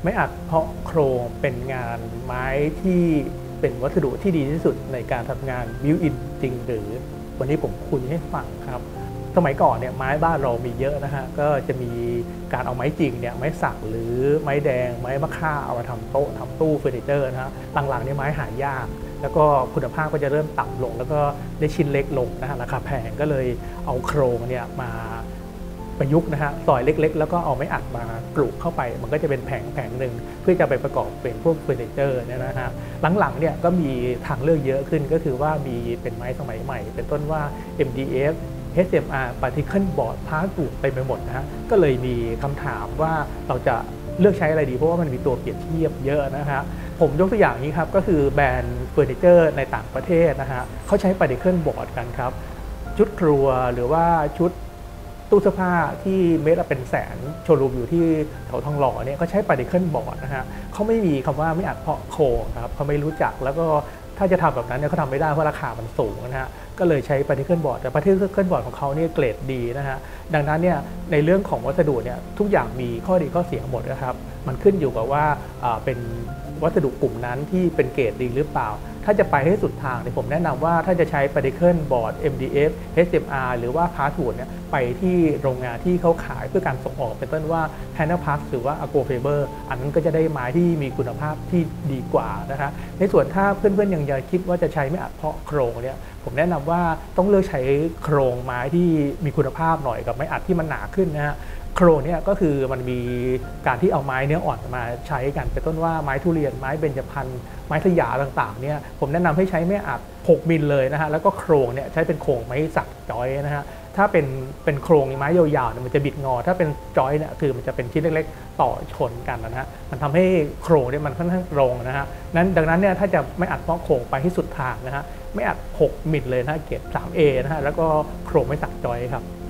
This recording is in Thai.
ไม้อัดเพาะโครงเป็นงานไม้ที่เป็นวัสดุที่ดีที่สุดในการทำงานบิวอินจริงหรือวันนี้ผมคุยให้ฟังครับสมัยก่อนเนี่ยไม้บ้านเรามีเยอะนะฮะก็จะมีการเอาไม้จริงเนี่ยไม้สักหรือไม้แดงไม้มะค่าเอามาทำโต๊ะทำตู้เฟอร์นิเจอร์นะฮะหลังๆนี่ไม้หายากแล้วก็คุณภาพก็จะเริ่มต่ำลงแล้วก็ได้ชิ้นเล็กลงนะฮะราคาแพงก็เลยเอาโครงเนี่ยมาประยุกต์นะฮะซอยเล็กๆแล้วก็เอาไม้อัดมากรุเข้าไปมันก็จะเป็นแผงหนึ่งเพื่อจะไปประกอบเป็นพวกเฟอร์นิเจอร์เนี่ยนะฮะหลังๆเนี่ยก็มีทางเลือกเยอะขึ้นก็คือว่ามีเป็นไม้สมัยใหม่เป็นต้นว่า MDF HMR Particle Board พาร์ทปูไปหมดนะฮะก็เลยมีคำถามว่าเราจะเลือกใช้อะไรดีเพราะว่ามันมีตัวเปรียบเทียบเยอะนะฮะผมยกตัวอย่างนี้ครับก็คือแบรนด์เฟอร์นิเจอร์ในต่างประเทศนะฮะเขาใช้ Particle Board กันครับชุดครัวหรือว่าชุดตู้เสื้อผ้าที่เมตรละเป็นแสนโชว์รูมอยู่ที่แถวทองหล่อเนี่ยก็ใช้ Particle Board นะฮะเขาไม่มีคำว่าไม่อัดเพาะโครงครับเขาไม่รู้จักแล้วก็ถ้าจะทำแบบนั้นเนี่ยเขาทำไม่ได้เพราะราคามันสูงนะฮะก็เลยใช้ Particle Board แต่ Particle Board ของเขาเนี่ยเกรดดีนะฮะดังนั้นเนี่ยในเรื่องของวัสดุเนี่ยทุกอย่างมีข้อดีข้อเสียหมดนะครับมันขึ้นอยู่กับว่าเป็นวัสดุกลุ่มนั้นที่เป็นเกรดดีหรือเปล่าถ้าจะไปให้สุดทางเนี่ยผมแนะนำว่าถ้าจะใช้ Particle Board MDF HMR หรือว่า Plywood เนี่ยไปที่โรงงานที่เขาขายเพื่อการส่งออกเป็นต้นว่า Panel Plus หรือว่า Agro Faber อันนั้นก็จะได้ไม้ที่มีคุณภาพที่ดีกว่านะคะในส่วนถ้าเพื่อนๆยังคิดว่าจะใช้ไม่อัดเพาะโครงเนี่ยผมแนะนำว่าต้องเลือกใช้โครงไม้ที่มีคุณภาพหน่อยกับไม้อัดที่มันหนาขึ้นนะฮะโครงเนี่ยก็คือมันมีการที่เอาไม้เนื้ออ่อนมาใช้กันเป็นต้นว่าไม้ทุเรียนไม้เบญจพรรณไม้สยาต่างๆเนี่ยผมแนะนำให้ใช้ไม้อัด6มิลเลยนะฮะแล้วก็โครงเนี่ยใช้เป็นโครงไม้สักจอยนะฮะถ้าเป็นโครงไม้ยาวๆเนี่ยมันจะบิดงอถ้าเป็นจอยเนี่ยคือมันจะเป็นชิ้นเล็กๆต่อชนกันนะฮะมันทำให้โครงเนี่ยมันค่อนข้างตรงนะฮะดังนั้นเนี่ยถ้าจะไม่อัดเพาะโครงไปให้สุดทางนะฮะไม่อัด6มิลเลยนะเกรด 3A นะฮะแล้วก็โครงไม้สักจอยครับ